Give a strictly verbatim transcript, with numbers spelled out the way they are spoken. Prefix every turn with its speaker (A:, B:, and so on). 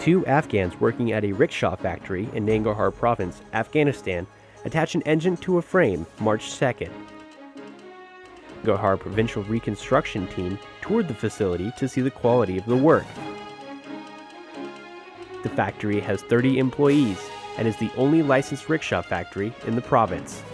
A: Two Afghans working at a rickshaw factory in Nangarhar Province, Afghanistan, attach an engine to a frame March second. Nangarhar Provincial Reconstruction Team toured the facility to see the quality of the work. The factory has thirty employees and is the only licensed rickshaw factory in the province.